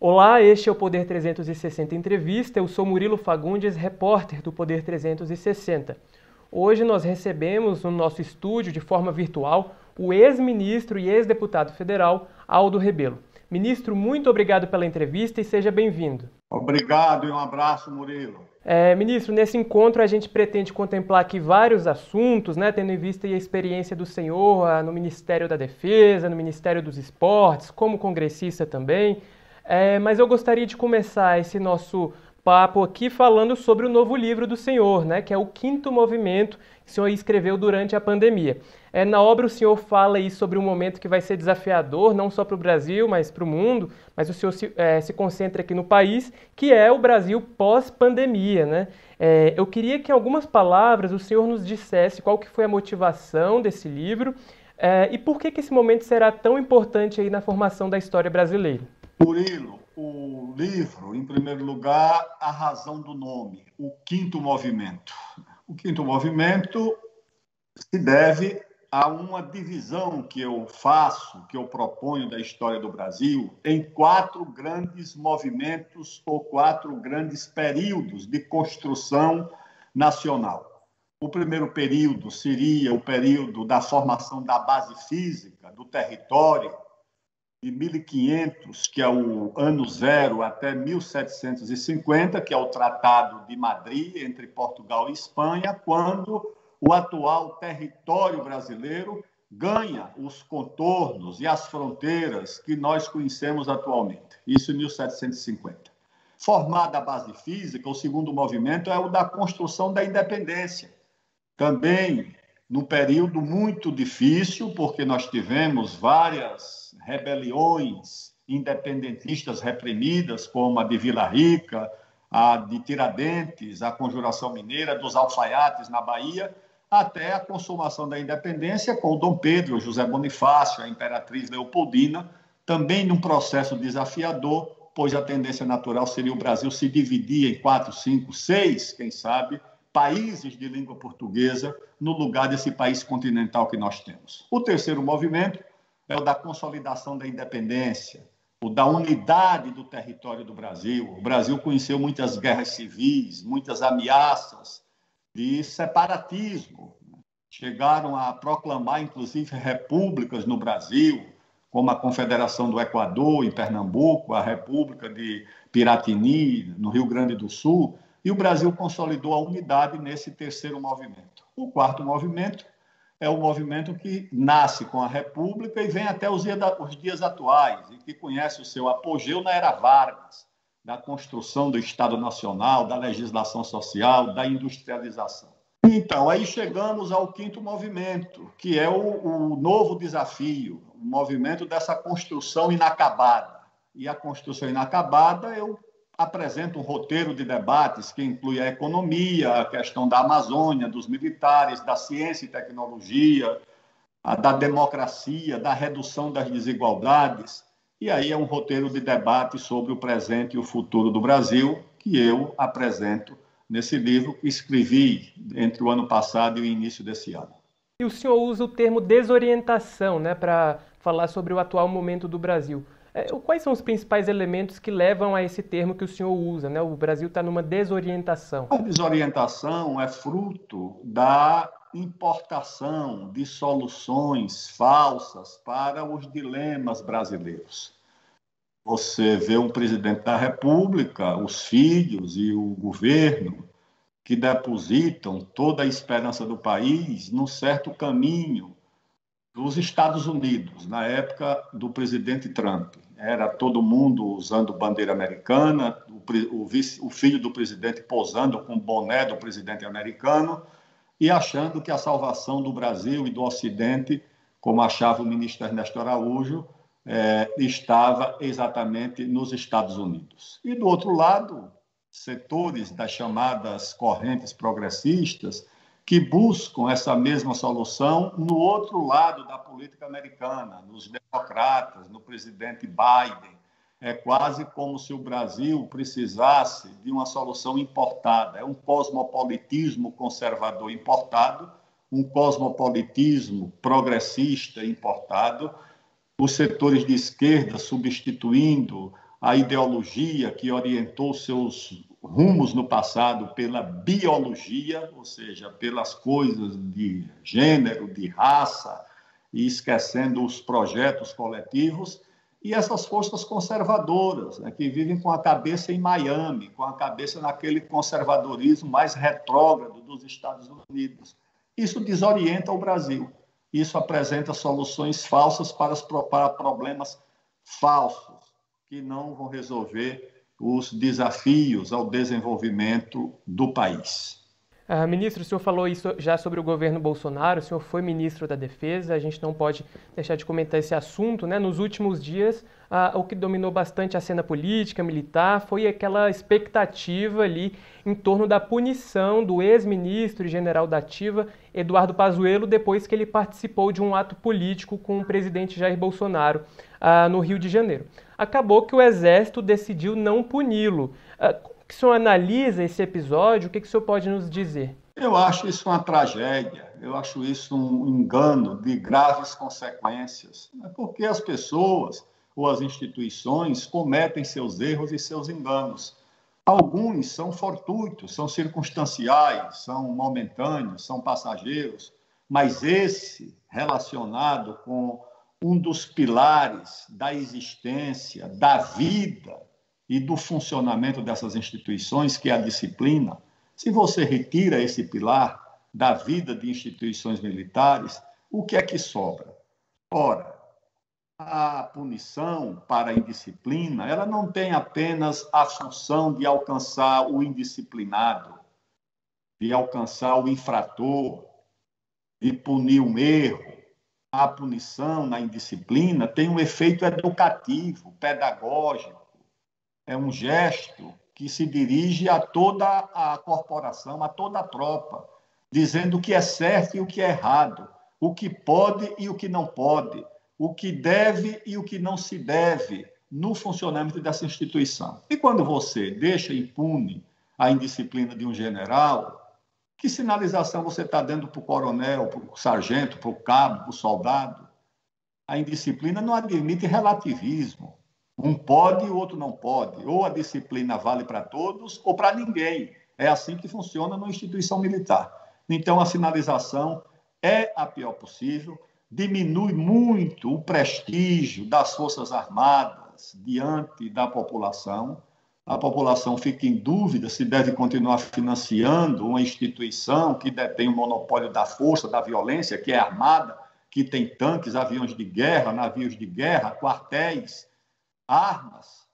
Olá, este é o Poder 360 Entrevista. Eu sou Murilo Fagundes, repórter do Poder 360. Hoje nós recebemos no nosso estúdio, de forma virtual, o ex-ministro e ex-deputado federal Aldo Rebelo. Ministro, muito obrigado pela entrevista e seja bem-vindo. Obrigado e um abraço, Murilo. Ministro, nesse encontro a gente pretende contemplar aqui vários assuntos, tendo em vista a experiência do senhor no Ministério da Defesa, no Ministério dos Esportes, como congressista também. Mas eu gostaria de começar esse nosso papo aqui falando sobre o novo livro do senhor, que é o Quinto Movimento, que o senhor escreveu durante a pandemia. Na obra o senhor fala aí sobre um momento que vai ser desafiador, não só para o Brasil, mas para o mundo, mas o senhor se concentra aqui no país, que é o Brasil pós-pandemia, Eu queria que em algumas palavras o senhor nos dissesse qual que foi a motivação desse livro e por que esse momento será tão importante aí na formação da história brasileira. Murilo, o livro, em primeiro lugar, a razão do nome, o Quinto Movimento. O Quinto Movimento se deve a uma divisão que eu faço, que eu proponho da história do Brasil, em 4 grandes movimentos ou 4 grandes períodos de construção nacional. O primeiro período seria o período da formação da base física do território, de 1500, que é o ano zero, até 1750, que é o Tratado de Madrid, entre Portugal e Espanha, quando o atual território brasileiro ganha os contornos e as fronteiras que nós conhecemos atualmente. Isso em 1750. Formada a base física, o segundo movimento é o da construção da independência. Também num período muito difícil, porque nós tivemos várias rebeliões independentistas reprimidas, como a de Vila Rica, a de Tiradentes, a Conjuração Mineira, dos Alfaiates na Bahia, até a consumação da independência com o Dom Pedro, José Bonifácio, a Imperatriz Leopoldina, também num processo desafiador, pois a tendência natural seria o Brasil se dividir em 4, 5, 6, quem sabe, países de língua portuguesa no lugar desse país continental que nós temos. O terceiro movimento é o da consolidação da independência, o da unidade do território do Brasil. O Brasil conheceu muitas guerras civis, muitas ameaças de separatismo. Chegaram a proclamar, inclusive, repúblicas no Brasil, como a Confederação do Equador, em Pernambuco, a República de Piratini, no Rio Grande do Sul, e o Brasil consolidou a unidade nesse terceiro movimento. O quarto movimento é o movimento que nasce com a República e vem até os dias atuais, e que conhece o seu apogeu na era Vargas, da construção do Estado Nacional, da legislação social, da industrialização. Então, aí chegamos ao quinto movimento, que é o novo desafio, o movimento dessa construção inacabada. E a construção inacabada, eu apresento um roteiro de debates que inclui a economia, a questão da Amazônia, dos militares, da ciência e tecnologia, da democracia, da redução das desigualdades. E aí é um roteiro de debate sobre o presente e o futuro do Brasil, que eu apresento nesse livro que escrevi entre o ano passado e o início desse ano. E o senhor usa o termo desorientação, para falar sobre o atual momento do Brasil. Quais são os principais elementos que levam a esse termo que o senhor usa, O Brasil está numa desorientação. A desorientação é fruto da importação de soluções falsas para os dilemas brasileiros. Você vê um presidente da República, os filhos e o governo que depositam toda a esperança do país num certo caminho dos Estados Unidos, na época do presidente Trump. Era todo mundo usando bandeira americana, o filho do presidente posando com o boné do presidente americano e achando que a salvação do Brasil e do Ocidente, como achava o ministro Ernesto Araújo, estava exatamente nos Estados Unidos. E, do outro lado, setores das chamadas correntes progressistas que buscam essa mesma solução no outro lado da política americana, nos democratas, no presidente Biden. É quase como se o Brasil precisasse de uma solução importada. É um cosmopolitismo conservador importado, um cosmopolitismo progressista importado, os setores de esquerda substituindo a ideologia que orientou seus rumos no passado pela biologia, ou seja, pelas coisas de gênero, de raça, e esquecendo os projetos coletivos, e essas forças conservadoras, né, que vivem com a cabeça em Miami, com a cabeça naquele conservadorismo mais retrógrado dos Estados Unidos. Isso desorienta o Brasil. Isso apresenta soluções falsas para problemas falsos, que não vão resolver os desafios ao desenvolvimento do país. Ministro, o senhor falou isso já sobre o governo Bolsonaro, o senhor foi ministro da Defesa, a gente não pode deixar de comentar esse assunto, né? Nos últimos dias, o que dominou bastante a cena política, militar, foi aquela expectativa ali em torno da punição do ex-ministro e general da Ativa, Eduardo Pazuello, depois que ele participou de um ato político com o presidente Jair Bolsonaro no Rio de Janeiro. Acabou que o Exército decidiu não puni-lo. Que o senhor analisa esse episódio? O que o senhor pode nos dizer? Eu acho isso uma tragédia, eu acho isso um engano de graves consequências, porque as pessoas ou as instituições cometem seus erros e seus enganos. Alguns são fortuitos, são circunstanciais, são momentâneos, são passageiros, mas esse relacionado com um dos pilares da existência, da vida, e do funcionamento dessas instituições, que é a disciplina, se você retira esse pilar da vida de instituições militares, o que é que sobra? Ora, a punição para a indisciplina, ela não tem apenas a função de alcançar o indisciplinado, de alcançar o infrator, de punir um erro. A punição na indisciplina tem um efeito educativo, pedagógico. É um gesto que se dirige a toda a corporação, a toda a tropa, dizendo o que é certo e o que é errado, o que pode e o que não pode, o que deve e o que não se deve no funcionamento dessa instituição. E quando você deixa impune a indisciplina de um general, que sinalização você está dando para o coronel, para o sargento, para o cabo, para o soldado? A indisciplina não admite relativismo. Um pode e o outro não pode. Ou a disciplina vale para todos ou para ninguém. É assim que funciona numa instituição militar. Então, a sinalização é a pior possível, diminui muito o prestígio das Forças Armadas diante da população. A população fica em dúvida se deve continuar financiando uma instituição que detém o monopólio da força, da violência, que é armada, que tem tanques, aviões de guerra, navios de guerra, quartéis, armas.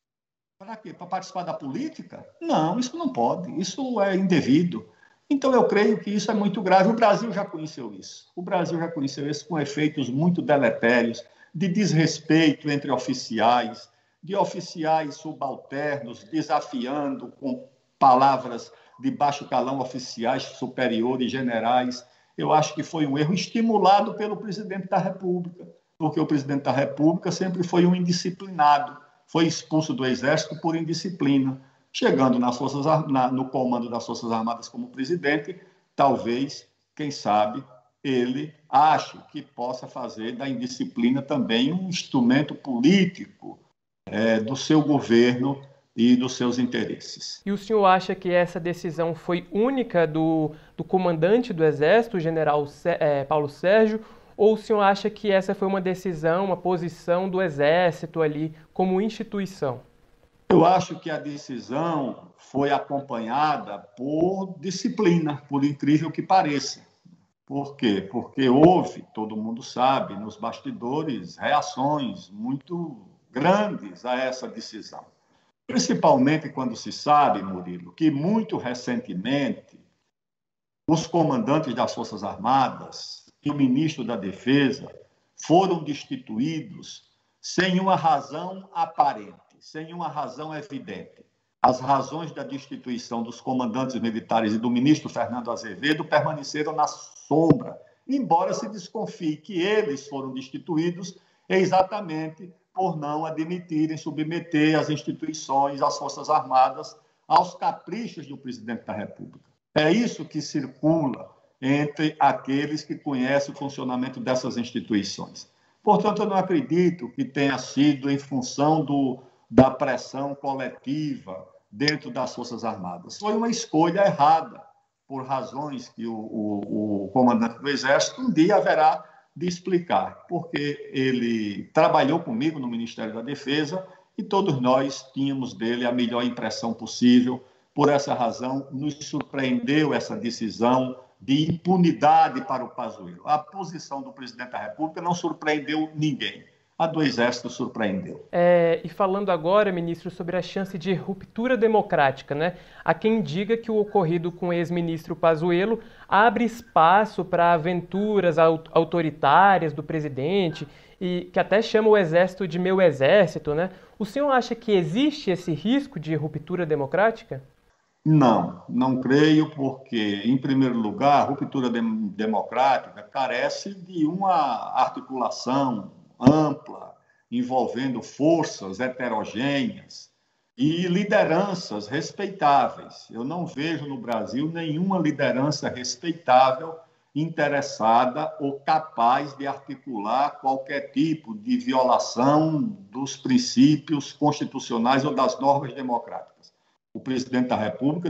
Para quê? Para participar da política? Não, isso não pode, isso é indevido. Então, eu creio que isso é muito grave. O Brasil já conheceu isso. O Brasil já conheceu isso com efeitos muito deletérios, de desrespeito entre oficiais, de oficiais subalternos desafiando com palavras de baixo calão oficiais superiores, generais. Eu acho que foi um erro estimulado pelo presidente da República, porque o presidente da República sempre foi um indisciplinado, foi expulso do Exército por indisciplina. Chegando no comando das Forças Armadas como presidente, talvez, quem sabe, ele ache que possa fazer da indisciplina também um instrumento político do seu governo e dos seus interesses. E o senhor acha que essa decisão foi única do comandante do Exército, o general Paulo Sérgio, ou o senhor acha que essa foi uma decisão, uma posição do Exército ali como instituição? Eu acho que a decisão foi acompanhada por disciplina, por incrível que pareça. Por quê? Porque houve, todo mundo sabe, nos bastidores, reações muito grandes a essa decisão. Principalmente quando se sabe, Murilo, que muito recentemente os comandantes das Forças Armadas e o ministro da Defesa foram destituídos sem uma razão aparente, sem uma razão evidente. As razões da destituição dos comandantes militares e do ministro Fernando Azevedo permaneceram na sombra, embora se desconfie que eles foram destituídos exatamente por não admitirem submeter as instituições, as Forças Armadas, aos caprichos do presidente da República. É isso que circula entre aqueles que conhecem o funcionamento dessas instituições. Portanto, eu não acredito que tenha sido em função da pressão coletiva dentro das Forças Armadas. Foi uma escolha errada, por razões que o comandante do Exército um dia haverá de explicar, porque ele trabalhou comigo no Ministério da Defesa e todos nós tínhamos dele a melhor impressão possível. Por essa razão, nos surpreendeu essa decisão de impunidade para o Pazuello. A posição do presidente da República não surpreendeu ninguém. A do Exército surpreendeu. E falando agora, ministro, sobre a chance de ruptura democrática, né? Há quem diga que o ocorrido com o ex-ministro Pazuello abre espaço para aventuras autoritárias do presidente e que até chama o Exército de meu exército, né? O senhor acha que existe esse risco de ruptura democrática? Não, não creio, porque, em primeiro lugar, a ruptura democrática carece de uma articulação ampla, envolvendo forças heterogêneas e lideranças respeitáveis. Eu não vejo no Brasil nenhuma liderança respeitável interessada ou capaz de articular qualquer tipo de violação dos princípios constitucionais ou das normas democráticas. O presidente da República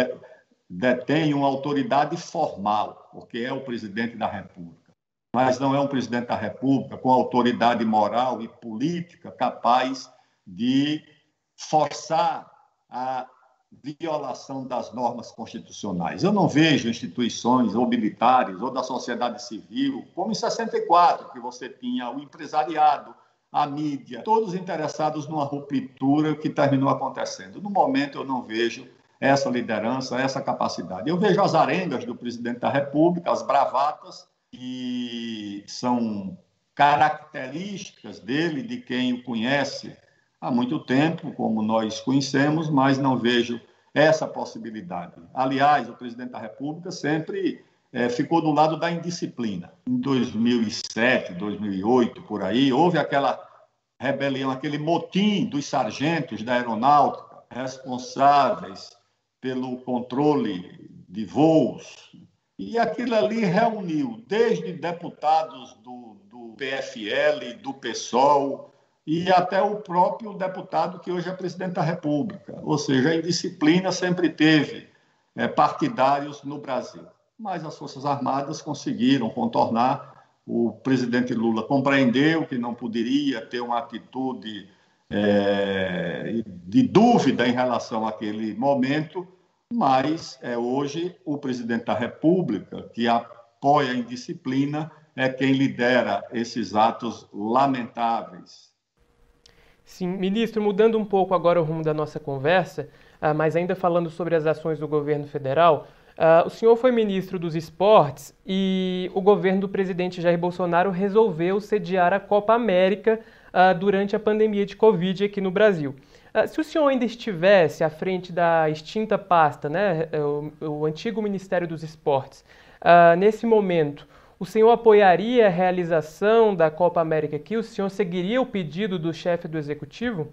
detém uma autoridade formal, porque é o presidente da República, mas não é um presidente da República com autoridade moral e política capaz de forçar a violação das normas constitucionais. Eu não vejo instituições ou militares ou da sociedade civil, como em 64, que você tinha o empresariado, a mídia, todos interessados numa ruptura que terminou acontecendo. No momento, eu não vejo essa liderança, essa capacidade. Eu vejo as arengas do presidente da República, as bravatas, que são características dele, de quem o conhece há muito tempo, como nós conhecemos, mas não vejo essa possibilidade. Aliás, o presidente da República sempre ficou do lado da indisciplina. Em 2007, 2008, por aí, houve aquela rebelião, aquele motim dos sargentos da aeronáutica responsáveis pelo controle de voos, e aquilo ali reuniu desde deputados do PFL, do PSOL, e até o próprio deputado que hoje é presidente da República. Ou seja, a indisciplina sempre teve partidários no Brasil. Mas as Forças Armadas conseguiram contornar. O presidente Lula compreendeu que não poderia ter uma atitude de dúvida em relação àquele momento, mas hoje o presidente da República, que apoia a indisciplina, é quem lidera esses atos lamentáveis. Sim, ministro, mudando um pouco agora o rumo da nossa conversa, mas ainda falando sobre as ações do governo federal, o senhor foi ministro dos Esportes e o governo do presidente Jair Bolsonaro resolveu sediar a Copa América durante a pandemia de Covid aqui no Brasil. Se o senhor ainda estivesse à frente da extinta pasta, né, o antigo Ministério dos Esportes, nesse momento, o senhor apoiaria a realização da Copa América aqui? O senhor seguiria o pedido do chefe do Executivo?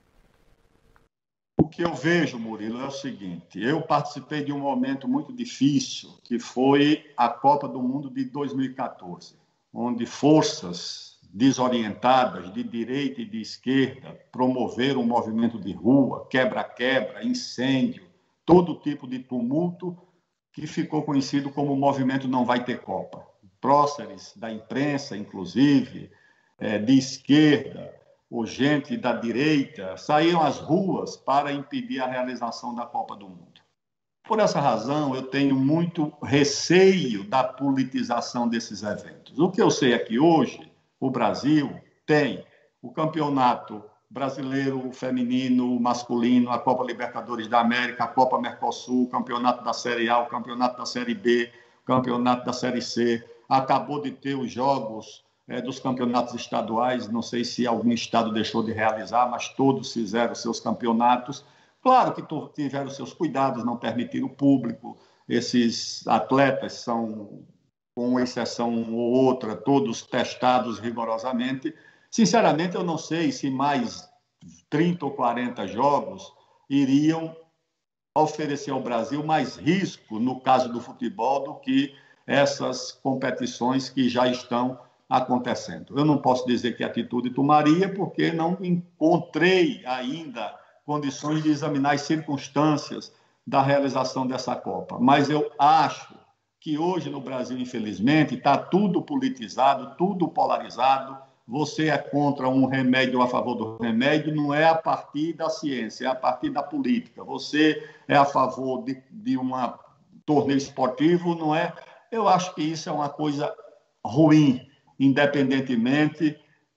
O que eu vejo, Murilo, é o seguinte: eu participei de um momento muito difícil, que foi a Copa do Mundo de 2014, onde forças desorientadas de direita e de esquerda promoveram um movimento de rua, quebra-quebra, incêndio, todo tipo de tumulto, que ficou conhecido como o movimento Não Vai Ter Copa. Próceres da imprensa, inclusive, de esquerda, ou gente da direita, saíram às ruas para impedir a realização da Copa do Mundo. Por essa razão, eu tenho muito receio da politização desses eventos. O que eu sei é que hoje o Brasil tem o Campeonato Brasileiro Feminino, Masculino, a Copa Libertadores da América, a Copa Mercosul, o Campeonato da Série A, o Campeonato da Série B, o Campeonato da Série C. Acabou de ter os jogos dos campeonatos estaduais, não sei se algum estado deixou de realizar, mas todos fizeram seus campeonatos. Claro que tiveram seus cuidados, não permitiram o público. Esses atletas são, com exceção ou outra, todos testados rigorosamente. Sinceramente, eu não sei se mais 30 ou 40 jogos iriam oferecer ao Brasil mais risco, no caso do futebol, do que essas competições que já estão acontecendo. Eu não posso dizer que atitude tomaria, porque não encontrei ainda condições de examinar as circunstâncias da realização dessa Copa. Mas eu acho que hoje no Brasil, infelizmente, está tudo politizado, tudo polarizado. Você é contra um remédio ou a favor do remédio, não é a partir da ciência, é a partir da política. Você é a favor de um torneio esportivo, não é? Eu acho que isso é uma coisa ruim, independentemente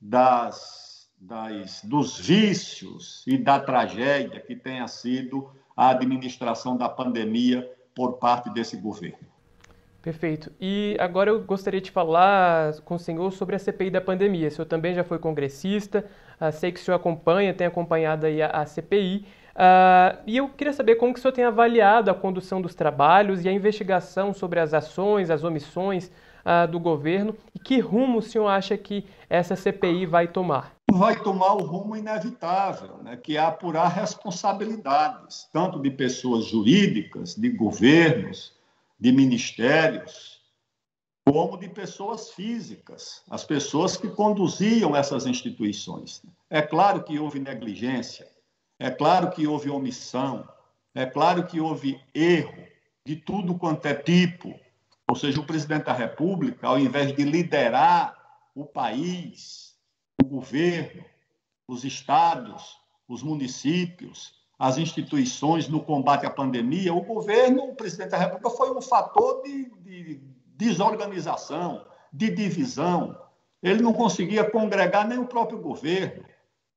dos vícios e da tragédia que tenha sido a administração da pandemia por parte desse governo. Perfeito. E agora eu gostaria de falar com o senhor sobre a CPI da pandemia. O senhor também já foi congressista, sei que o senhor acompanha, tem acompanhado aí a CPI. E eu queria saber como que o senhor tem avaliado a condução dos trabalhos e a investigação sobre as ações, as omissões do governo, e que rumo o senhor acha que essa CPI vai tomar? Vai tomar o rumo inevitável, né, que é apurar responsabilidades, tanto de pessoas jurídicas, de governos, de ministérios, como de pessoas físicas, as pessoas que conduziam essas instituições. É claro que houve negligência, é claro que houve omissão, é claro que houve erro de tudo quanto é tipo. Ou seja, o presidente da República, ao invés de liderar o país, o governo, os estados, os municípios, as instituições no combate à pandemia, o governo, o presidente da República, foi um fator de desorganização, de divisão. Ele não conseguia congregar nem o próprio governo.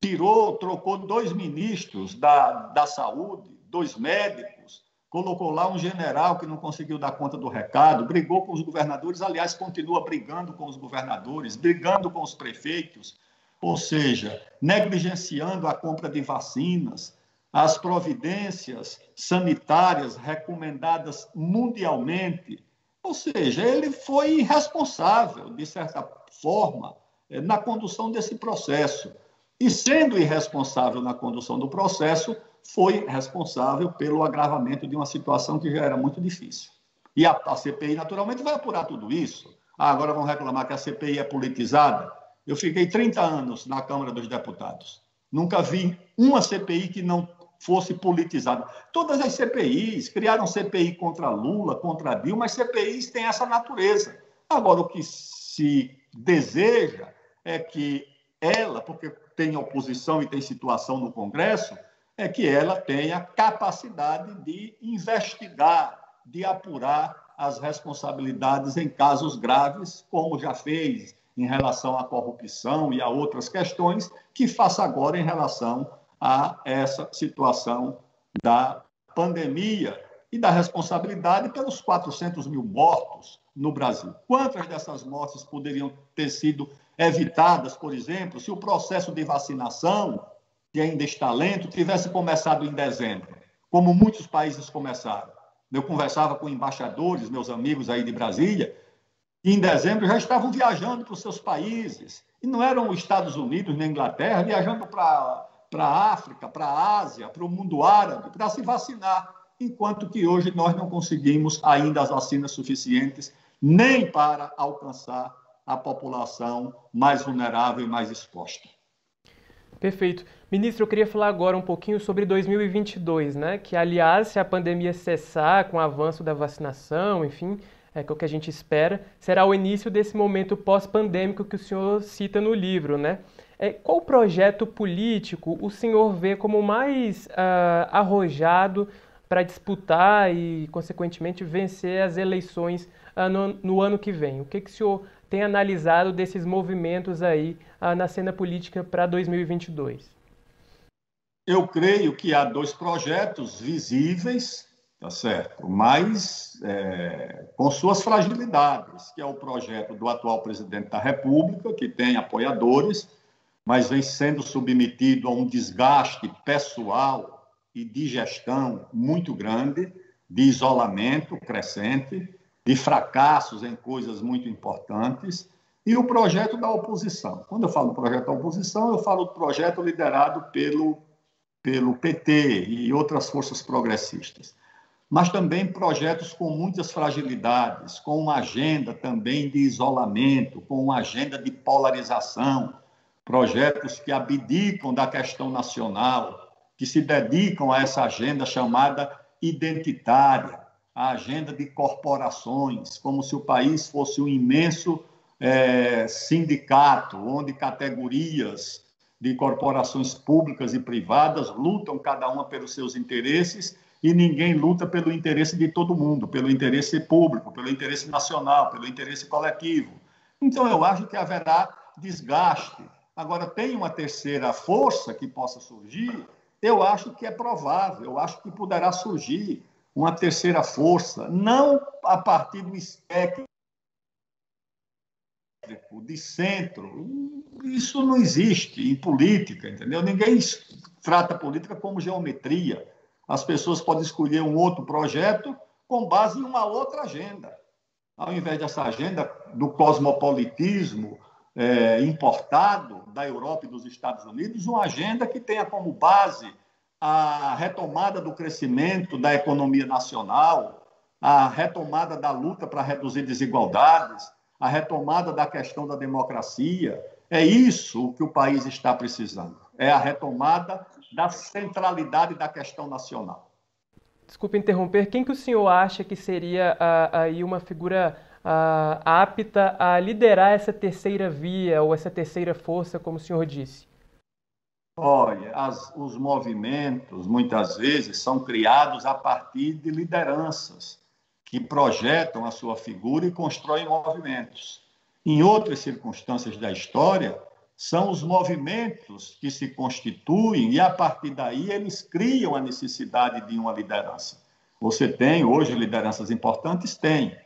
Trocou 2 ministros da saúde, 2 médicos, colocou lá um general que não conseguiu dar conta do recado, brigou com os governadores, aliás, continua brigando com os governadores, brigando com os prefeitos, ou seja, negligenciando a compra de vacinas, as providências sanitárias recomendadas mundialmente. Ou seja, ele foi irresponsável, de certa forma, na condução desse processo. E, sendo irresponsável na condução do processo, foi responsável pelo agravamento de uma situação que já era muito difícil. E a CPI, naturalmente, vai apurar tudo isso. Agora vão reclamar que a CPI é politizada. Eu fiquei 30 anos na Câmara dos Deputados. Nunca vi uma CPI que não fosse politizada. Todas as CPIs, criaram CPI contra Lula, contra Dilma, mas CPIs têm essa natureza. Agora, o que se deseja é que ela, porque tem oposição e tem situação no Congresso, é que ela tenha capacidade de investigar, de apurar as responsabilidades em casos graves, como já fez em relação à corrupção e a outras questões, que faça agora em relação a essa situação da pandemia e da responsabilidade pelos 400 mil mortos no Brasil. Quantas dessas mortes poderiam ter sido evitadas, por exemplo, se o processo de vacinação, que ainda está lento, tivesse começado em dezembro, como muitos países começaram? Eu conversava com embaixadores, meus amigos aí de Brasília, e em dezembro já estavam viajando para os seus países, e não eram os Estados Unidos nem Inglaterra, viajando para a África, para a Ásia, para o mundo árabe, para se vacinar, enquanto que hoje nós não conseguimos ainda as vacinas suficientes nem para alcançar a população mais vulnerável e mais exposta. Perfeito. Ministro, eu queria falar agora um pouquinho sobre 2022, né? Que, aliás, se a pandemia cessar com o avanço da vacinação, enfim, que é o que a gente espera, será o início desse momento pós-pandêmico que o senhor cita no livro, né? Qual projeto político o senhor vê como mais arrojado para disputar e, consequentemente, vencer as eleições no ano que vem? O que o senhor tem analisado desses movimentos aí na cena política para 2022? Eu creio que há 2 projetos visíveis, tá certo? Mas com suas fragilidades, que é o projeto do atual presidente da República, que tem apoiadores, mas vem sendo submetido a um desgaste pessoal e de gestão muito grande, de isolamento crescente, de fracassos em coisas muito importantes, e o projeto da oposição. Quando eu falo projeto da oposição, eu falo do projeto liderado pelo PT e outras forças progressistas. mas também projetos com muitas fragilidades, com uma agenda também de isolamento, com uma agenda de polarização, projetos que abdicam da questão nacional, que se dedicam a essa agenda chamada identitária, a agenda de corporações, como se o país fosse um imenso sindicato, onde categorias de corporações públicas e privadas lutam cada uma pelos seus interesses e ninguém luta pelo interesse de todo mundo, pelo interesse público, pelo interesse nacional, pelo interesse coletivo. Então, eu acho que haverá desgaste. Agora, tem uma terceira força que possa surgir? Eu acho que é provável, eu acho que poderá surgir uma terceira força, não a partir do espectro de centro. Isso não existe em política, entendeu? Ninguém trata a política como geometria. As pessoas podem escolher um outro projeto com base em uma outra agenda. Ao invés dessa agenda do cosmopolitismo importado da Europa e dos Estados Unidos, uma agenda que tenha como base a retomada do crescimento da economia nacional, a retomada da luta para reduzir desigualdades, a retomada da questão da democracia. É isso que o país está precisando. É a retomada da centralidade da questão nacional. Desculpe interromper, quem que o senhor acha que seria aí uma figura apta a liderar essa terceira via ou essa terceira força, como o senhor disse? Olha, os movimentos, muitas vezes, são criados a partir de lideranças que projetam a sua figura e constroem movimentos. Em outras circunstâncias da história, são os movimentos que se constituem e, a partir daí, eles criam a necessidade de uma liderança. Você tem, hoje, lideranças importantes? Tem.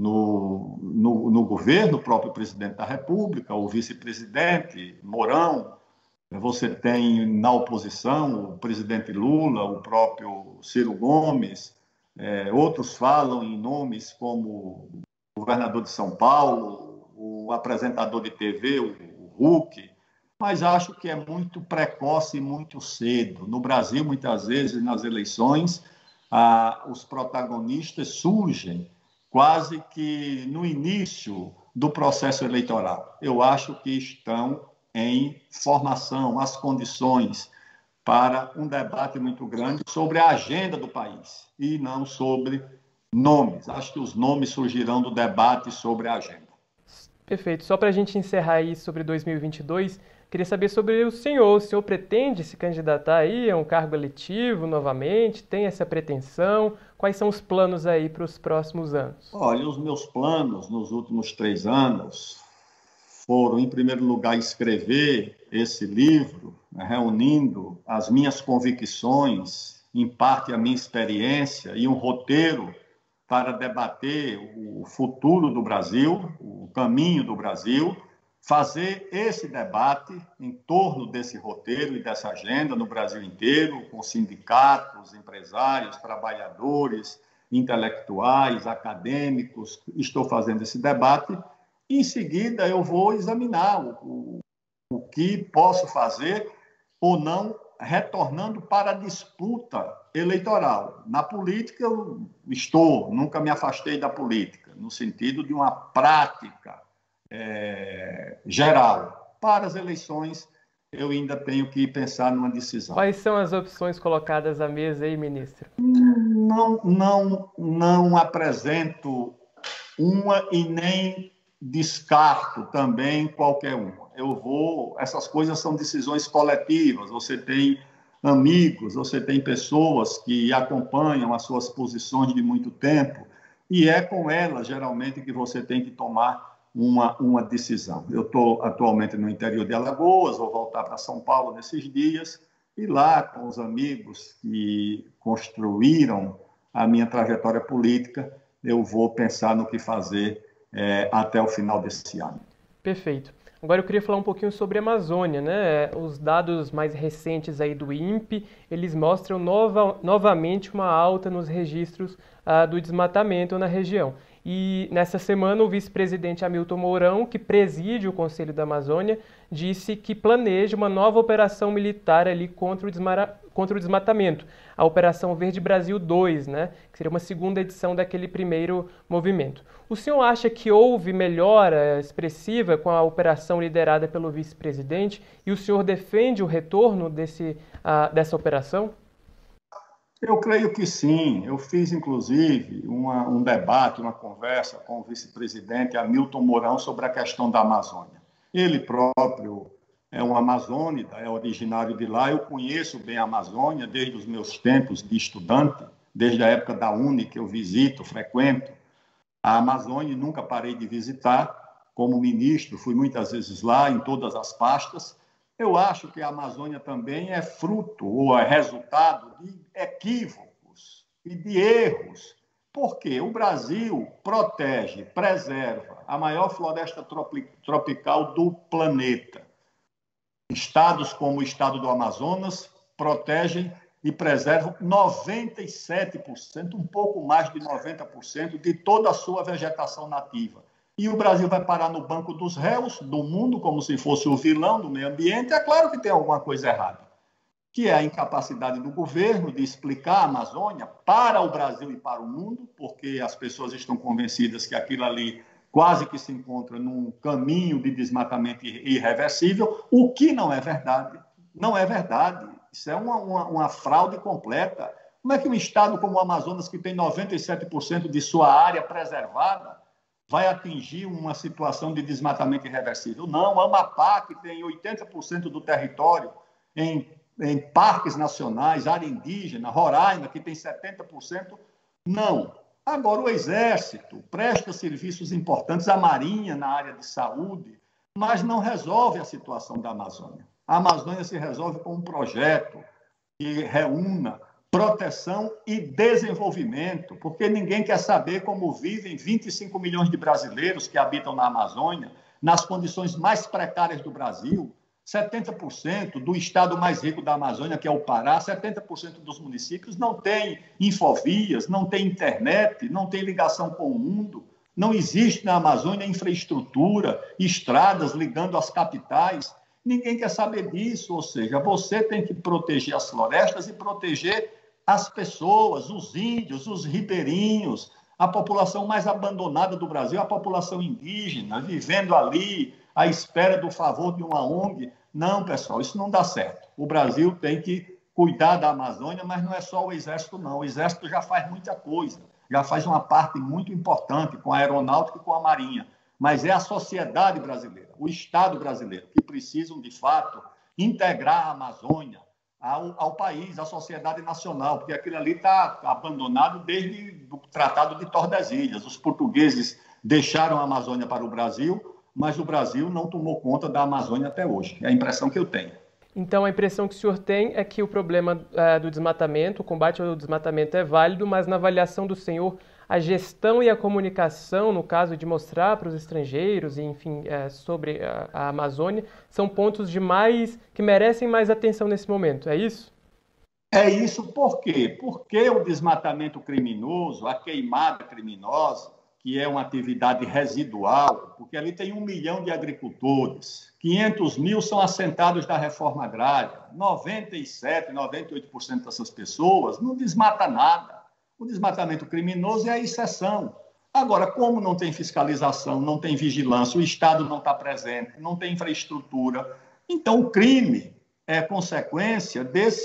No governo, o próprio presidente da República, o vice-presidente, Mourão. Você tem, na oposição, o presidente Lula, o próprio Ciro Gomes. Outros falam em nomes como o governador de São Paulo, o apresentador de TV, o Huck, mas acho que é muito precoce e muito cedo. No Brasil, muitas vezes, nas eleições, os protagonistas surgem quase que no início do processo eleitoral. Eu acho que estão em formação as condições para um debate muito grande sobre a agenda do país e não sobre nomes. Acho que os nomes surgirão do debate sobre a agenda. Perfeito. Só para a gente encerrar aí sobre 2022, queria saber sobre o senhor. O senhor pretende se candidatar aí a um cargo eletivo novamente? Tem essa pretensão? Quais são os planos aí para os próximos anos? Olha, os meus planos nos últimos 3 anos foram, em primeiro lugar, escrever esse livro, reunindo as minhas convicções, em parte a minha experiência, e um roteiro para debater o futuro do Brasil, o caminho do Brasil, fazer esse debate em torno desse roteiro e dessa agenda no Brasil inteiro, com sindicatos, empresários, trabalhadores, intelectuais, acadêmicos. Estou fazendo esse debate. Em seguida, eu vou examinar o que posso fazer ou não, retornando para a disputa eleitoral. Na política, eu nunca me afastei da política, no sentido de uma prática geral. Para as eleições, eu ainda tenho que pensar numa decisão. Quais são as opções colocadas à mesa aí, ministro? Não apresento uma e nem descarto também qualquer uma. Essas coisas são decisões coletivas, você tem amigos, você tem pessoas que acompanham as suas posições de muito tempo, e é com elas, geralmente, que você tem que tomar uma decisão. Eu estou atualmente no interior de Alagoas, vou voltar para São Paulo nesses dias, e lá, com os amigos que construíram a minha trajetória política, eu vou pensar no que fazer até o final desse ano. Perfeito. Agora eu queria falar um pouquinho sobre a Amazônia, né? Os dados mais recentes aí do INPE, eles mostram novamente uma alta nos registros do desmatamento na região. E nessa semana o vice-presidente Hamilton Mourão, que preside o Conselho da Amazônia, disse que planeja uma nova operação militar ali contra o desmatamento, a Operação Verde Brasil 2, né, que seria uma segunda edição daquele primeiro movimento. O senhor acha que houve melhora expressiva com a operação liderada pelo vice-presidente e o senhor defende o retorno dessa operação? Eu creio que sim. Eu fiz, inclusive, um debate, uma conversa com o vice-presidente Hamilton Mourão sobre a questão da Amazônia. Ele próprio é um amazônida, é originário de lá. Eu conheço bem a Amazônia desde os meus tempos de estudante, desde a época da Uni, que eu visito, frequento a Amazônia e nunca parei de visitar. Como ministro, fui muitas vezes lá, em todas as pastas. Eu acho que a Amazônia também é fruto ou é resultado de equívocos e de erros. Porque o Brasil protege, preserva a maior floresta tropical do planeta. Estados como o estado do Amazonas protegem e preservam 97%, um pouco mais de 90% de toda a sua vegetação nativa. E o Brasil vai parar no banco dos réus do mundo, como se fosse o vilão do meio ambiente. É claro que tem alguma coisa errada, que é a incapacidade do governo de explicar a Amazônia para o Brasil e para o mundo, porque as pessoas estão convencidas que aquilo ali quase que se encontra num caminho de desmatamento irreversível, o que não é verdade. Não é verdade. Isso é uma fraude completa. Como é que um estado como o Amazonas, que tem 97% de sua área preservada, vai atingir uma situação de desmatamento irreversível? Não. O Amapá, que tem 80% do território em parques nacionais, área indígena, Roraima, que tem 70%, não. Agora, o Exército presta serviços importantes, a Marinha na área de saúde, mas não resolve a situação da Amazônia. A Amazônia se resolve com um projeto que reúna proteção e desenvolvimento, porque ninguém quer saber como vivem 25 milhões de brasileiros que habitam na Amazônia, nas condições mais precárias do Brasil. 70% do estado mais rico da Amazônia, que é o Pará, 70% dos municípios não tem infovias, não tem internet, não tem ligação com o mundo. Não existe na Amazônia infraestrutura, estradas ligando as capitais. Ninguém quer saber disso, ou seja, você tem que proteger as florestas e proteger as pessoas, os índios, os ribeirinhos, a população mais abandonada do Brasil, a população indígena, vivendo ali à espera do favor de uma ONG. Não, pessoal, isso não dá certo. O Brasil tem que cuidar da Amazônia, mas não é só o Exército, não. O Exército já faz muita coisa, já faz uma parte muito importante com a aeronáutica e com a marinha. Mas é a sociedade brasileira, o Estado brasileiro, que precisam, de fato, integrar a Amazônia ao país, à sociedade nacional, porque aquilo ali está abandonado desde o Tratado de Tordesilhas. Os portugueses deixaram a Amazônia para o Brasil, mas o Brasil não tomou conta da Amazônia até hoje. É a impressão que eu tenho. Então, a impressão que o senhor tem é que o problema do desmatamento, o combate ao desmatamento é válido, mas na avaliação do senhor, a gestão e a comunicação, no caso de mostrar para os estrangeiros, enfim, sobre a Amazônia, são pontos que merecem mais atenção nesse momento, é isso? É isso por quê? Porque o desmatamento criminoso, a queimada criminosa, que é uma atividade residual, porque ali tem 1 milhão de agricultores, 500 mil são assentados da reforma agrária, 97%, 98% dessas pessoas não desmata nada. O desmatamento criminoso é a exceção. Agora, como não tem fiscalização, não tem vigilância, o Estado não está presente, não tem infraestrutura, então o crime é consequência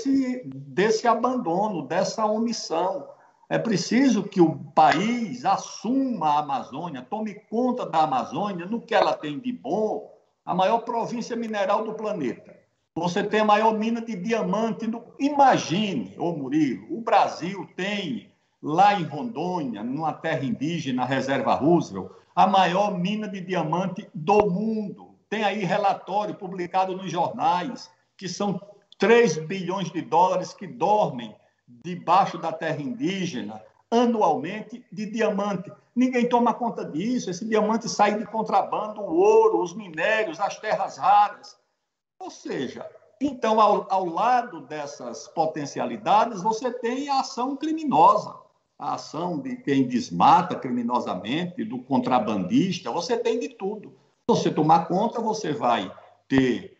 desse abandono, dessa omissão. É preciso que o país assuma a Amazônia, tome conta da Amazônia, no que ela tem de bom, a maior província mineral do planeta. Você tem a maior mina de diamante. Imagine, ô Murilo, o Brasil tem, lá em Rondônia, numa terra indígena, a Reserva Roosevelt, a maior mina de diamante do mundo. Tem aí relatório publicado nos jornais, que são 3 bilhões de dólares que dormem debaixo da terra indígena, anualmente, de diamante. Ninguém toma conta disso. Esse diamante sai de contrabando, o ouro, os minérios, as terras raras. Ou seja, então, ao lado dessas potencialidades, você tem a ação criminosa. a ação de quem desmata criminosamente, do contrabandista, você tem de tudo. Se você tomar conta, você vai ter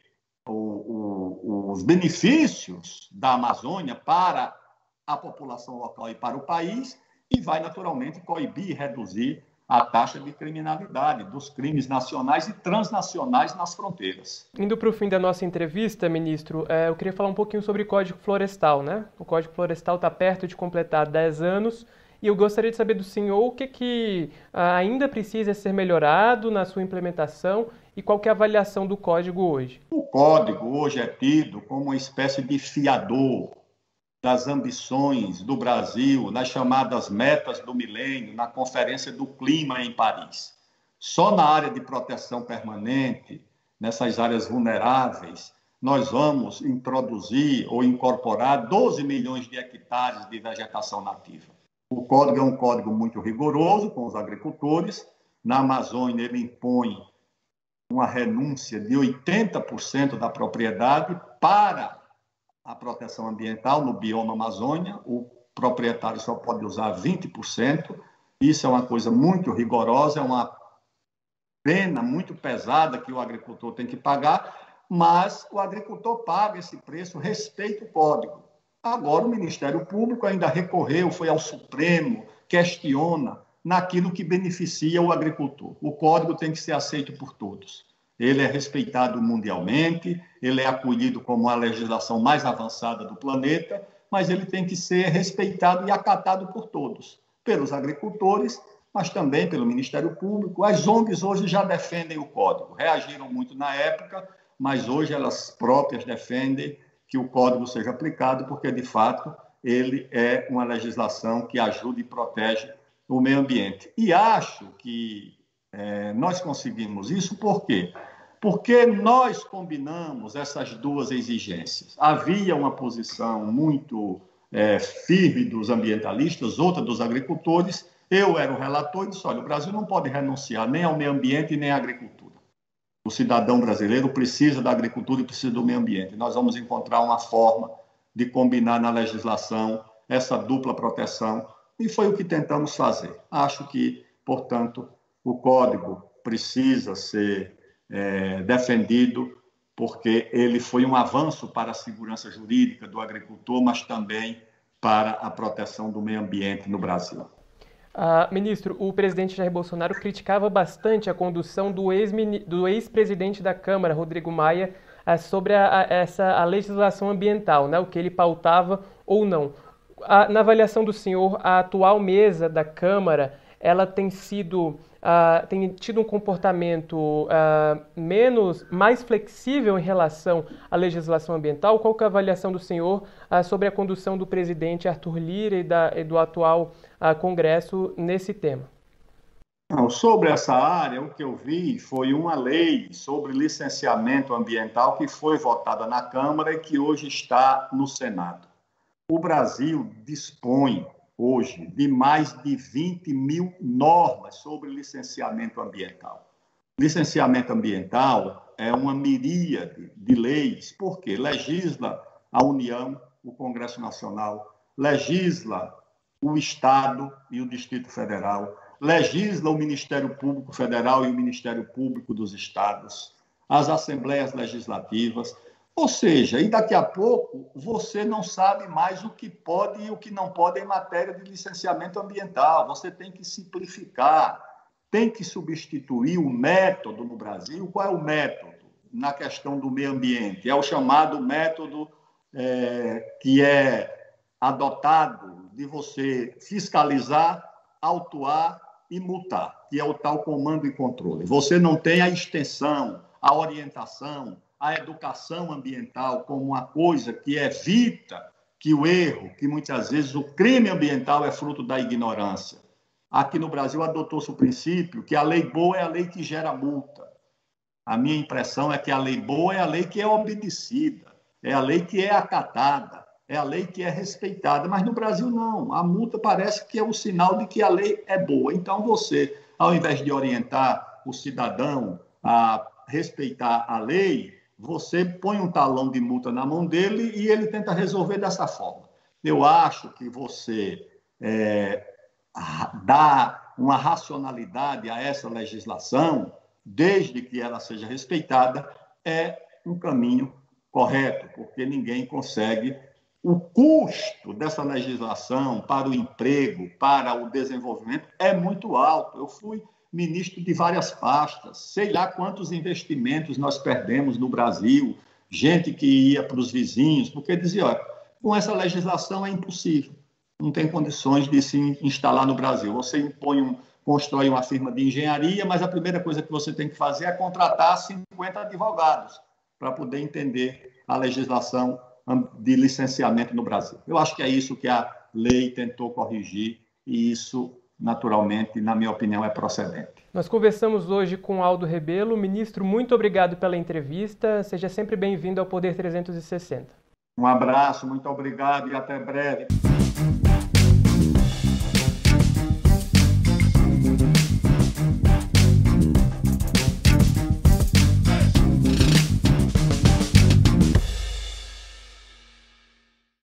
os benefícios da Amazônia para a população local e para o país, e vai naturalmente coibir e reduzir a taxa de criminalidade, dos crimes nacionais e transnacionais nas fronteiras. Indo para o fim da nossa entrevista, ministro, eu queria falar um pouquinho sobre o Código Florestal, né? O Código Florestal está perto de completar 10 anos e eu gostaria de saber do senhor o que ainda precisa ser melhorado na sua implementação e qual que é a avaliação do Código hoje. O Código hoje é tido como uma espécie de fiador das ambições do Brasil, nas chamadas metas do milênio, na Conferência do Clima em Paris. Só na área de proteção permanente, nessas áreas vulneráveis, nós vamos introduzir ou incorporar 12 milhões de hectares de vegetação nativa. O código é um código muito rigoroso com os agricultores. Na Amazônia, ele impõe uma renúncia de 80% da propriedade para a proteção ambiental no bioma Amazônia. O proprietário só pode usar 20%. Isso é uma coisa muito rigorosa, é uma pena muito pesada que o agricultor tem que pagar, mas o agricultor paga esse preço, respeita o código. Agora o Ministério Público ainda recorreu, foi ao Supremo, questiona naquilo que beneficia o agricultor. O código tem que ser aceito por todos. Ele é respeitado mundialmente, ele é acolhido como a legislação mais avançada do planeta, mas ele tem que ser respeitado e acatado por todos, pelos agricultores, mas também pelo Ministério Público. As ONGs hoje já defendem o código, reagiram muito na época, mas hoje elas próprias defendem que o código seja aplicado, porque, de fato, ele é uma legislação que ajuda e protege o meio ambiente. E acho que nós conseguimos isso por quê? Porque nós combinamos essas duas exigências. Havia uma posição muito firme dos ambientalistas, outra dos agricultores. Eu era o relator e disse, olha, o Brasil não pode renunciar nem ao meio ambiente nem à agricultura. O cidadão brasileiro precisa da agricultura e precisa do meio ambiente. Nós vamos encontrar uma forma de combinar na legislação essa dupla proteção e foi o que tentamos fazer. Acho que, portanto, o código precisa ser defendido porque ele foi um avanço para a segurança jurídica do agricultor, mas também para a proteção do meio ambiente no Brasil. Ministro, o presidente Jair Bolsonaro criticava bastante a condução do ex-presidente da Câmara, Rodrigo Maia, sobre a legislação ambiental, né, o que ele pautava ou não. Na avaliação do senhor, a atual mesa da Câmara, ela tem tido um comportamento mais flexível em relação à legislação ambiental? Qual que é a avaliação do senhor sobre a condução do presidente Arthur Lira e do atual Congresso nesse tema? Não, sobre essa área, o que eu vi foi uma lei sobre licenciamento ambiental que foi votada na Câmara e que hoje está no Senado. O Brasil dispõe hoje de mais de 20 mil normas sobre licenciamento ambiental. Licenciamento ambiental é uma miríade de leis, porque legisla a União, o Congresso Nacional, legisla o Estado e o Distrito Federal, legisla o Ministério Público Federal e o Ministério Público dos Estados, as Assembleias Legislativas. Ou seja, e daqui a pouco você não sabe mais o que pode e o que não pode em matéria de licenciamento ambiental. Você tem que simplificar, tem que substituir o método no Brasil. Qual é o método na questão do meio ambiente? É o chamado método que é adotado de você fiscalizar, autuar e multar, que é o tal comando e controle. Você não tem a extensão, a orientação, a educação ambiental como uma coisa que evita que o erro, que muitas vezes o crime ambiental é fruto da ignorância. Aqui no Brasil adotou-se o princípio que a lei boa é a lei que gera multa. A minha impressão é que a lei boa é a lei que é obedecida, é a lei que é acatada, é a lei que é respeitada. Mas no Brasil não, a multa parece que é um sinal de que a lei é boa. Então você, ao invés de orientar o cidadão a respeitar a lei, você põe um talão de multa na mão dele e ele tenta resolver dessa forma. Eu acho que você dar uma racionalidade a essa legislação, desde que ela seja respeitada, é um caminho correto, porque ninguém consegue. O custo dessa legislação para o emprego, para o desenvolvimento, é muito alto. Eu fui ministro de várias pastas, sei lá quantos investimentos nós perdemos no Brasil, gente que ia para os vizinhos, porque dizia, olha, com essa legislação é impossível, não tem condições de se instalar no Brasil. Você constrói uma firma de engenharia, mas a primeira coisa que você tem que fazer é contratar 50 advogados para poder entender a legislação de licenciamento no Brasil. Eu acho que é isso que a lei tentou corrigir e isso, naturalmente, na minha opinião, é procedente. Nós conversamos hoje com Aldo Rebelo. Ministro, muito obrigado pela entrevista. Seja sempre bem-vindo ao Poder 360. Um abraço, muito obrigado e até breve.